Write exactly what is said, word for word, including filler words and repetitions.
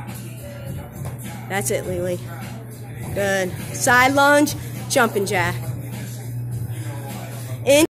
That's it, Lily. Good. Side lunge, jumping jack. In.